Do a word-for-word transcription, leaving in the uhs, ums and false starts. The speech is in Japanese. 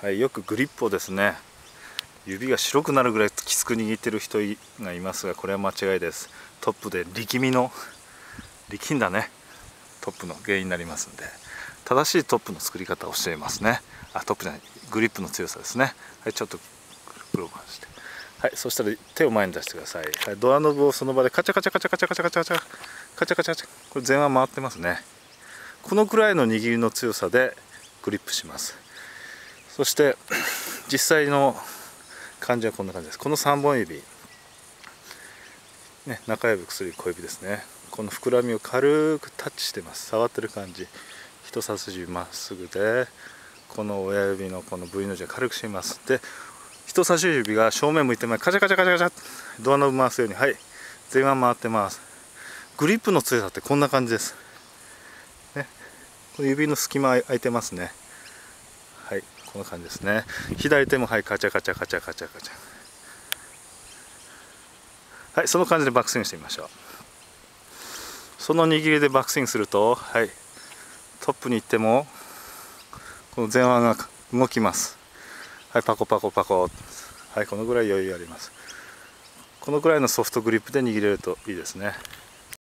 はい、よくグリップをですね、指が白くなるぐらいきつく握ってる人がいますが、これは間違いです。トップで力みの力んだねトップの原因になりますんで、正しいトップの作り方を教えますね。あ、トップじゃない、グリップの強さですね。はい、ちょっとグローブ外して、はい、そしたら手を前に出してください。はい、ドアノブをその場でカチャカチャカチャカチャカチャカチャカチャカチャカチャカチャ、これ前腕回ってますね。このくらいの握りの強さでグリップします。そして実際の感じはこんな感じです。このさんぼん指、ね、中指、薬指、小指ですね。この膨らみを軽くタッチしてます。触ってる感じ。人差し指まっすぐで、この親指のこの V の字を軽く締めます。で、人差し指が正面向いて前、カチャカチャカチャカチャ、ドアノブ回すように、はい、前腕回ってます。グリップの強さってこんな感じです。ね、この指の隙間空いてますね。はい、こんな感じですね。左手もはい、カチャカチャカチャカチャカチャ。はい、その感じでバックスイングしてみましょう。その握りでバックスイングすると、はい、トップに行ってもこの前腕が動きます。はい、パコパコパコ。はい、このぐらい余裕あります。このぐらいのソフトグリップで握れるといいですね。